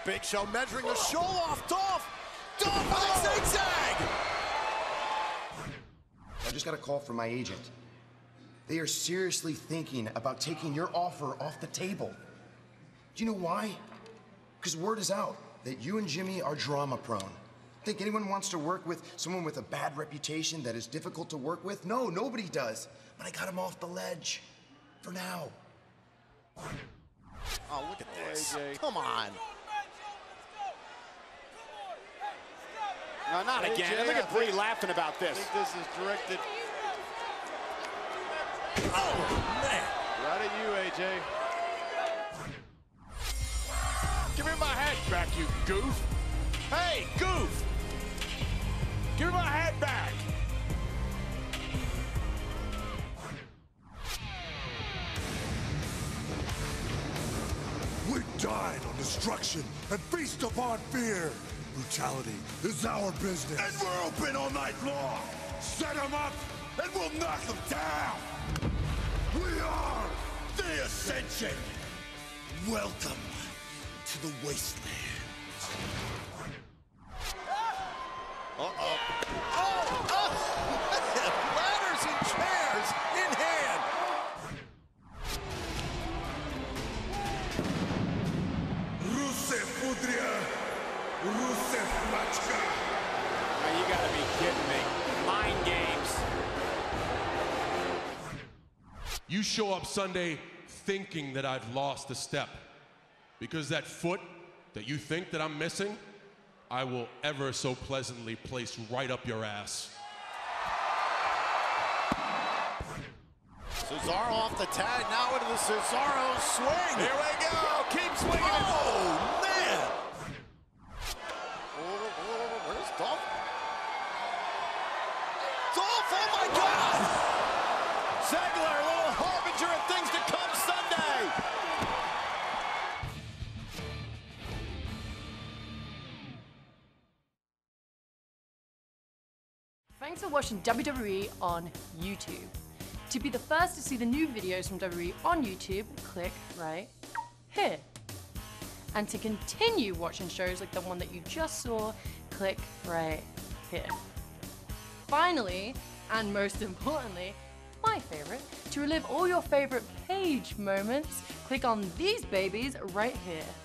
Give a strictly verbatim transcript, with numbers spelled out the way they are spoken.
Big Show measuring the show off Dolph. Dolph with a zigzag. I just got a call from my agent. They are seriously thinking about taking your offer off the table. Do you know why? Because word is out that you and Jimmy are drama prone. Think anyone wants to work with someone with a bad reputation that is difficult to work with? No, nobody does. But I got him off the ledge. For now. Oh, look at this. A J. Come on. No, not A J, again. Look I at Bree think- laughing about I this. think this is directed. Oh, man. Right at you, A J. Give me my hat back, you goof. Hey, goof. Give me my hat back. We dine on destruction and feast upon fear. Brutality is our business. And we're open all night long. Set them up and we'll knock them down. We are the Ascension. Welcome to the Wasteland. Uh-oh. Oh, oh. Ladders and chairs in hand. Rusev Pudria. Rusev Machka. Now, you gotta be kidding me. Mind games. You show up Sunday thinking that I've lost a step. Because that foot that you think that I'm missing, I will ever so pleasantly place right up your ass. Cesaro off the tag, now into the Cesaro swing. Here we go. Keep swinging. Oh, man. Where's Dolph? Dolph, oh my God! Ziggler, a little harbinger of things to come Sunday. Thanks for watching W W E on YouTube. To be the first to see the new videos from W W E on YouTube, click right here. And to continue watching shows like the one that you just saw, click right here. Finally, and most importantly, my favorite, to relive all your favorite page moments, click on these babies right here.